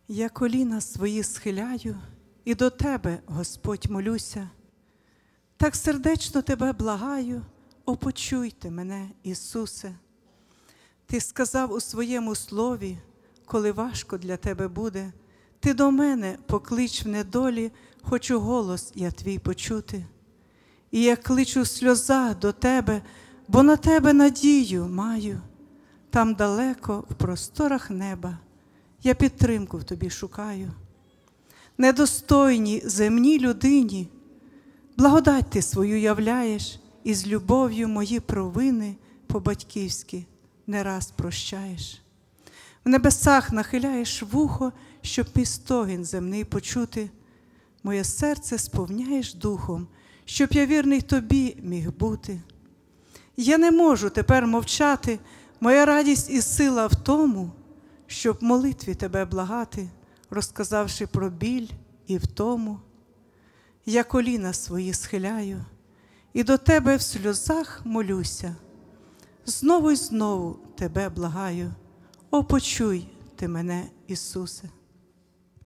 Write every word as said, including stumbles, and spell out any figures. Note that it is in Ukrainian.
Я коліна свої схиляю і до Тебе, Господь, молюся. Так сердечно Тебе благаю, о, почуйте мене, Ісусе. Ти сказав у своєму слові, коли важко для Тебе буде, Ти до мене поклич в недолі, хочу голос я Твій почути. І я кличу в сльозах до Тебе, бо на Тебе надію маю. Там далеко, в просторах неба, я підтримку в Тобі шукаю. Недостойній земній людині благодать Ти свою являєш, і з любов'ю мої провини по-батьківськи не раз прощаєш. В небесах нахиляєш вухо, щоб мій стогін земний почути. Моє серце сповняєш духом, щоб я вірний Тобі міг бути. Я не можу тепер мовчати, моя радість і сила в тому, щоб в молитві Тебе благати, розказавши про біль і втому. Я коліна свої схиляю і до Тебе в сльозах молюся. Знову й знову Тебе благаю, о, почуй Ти мене, Ісусе.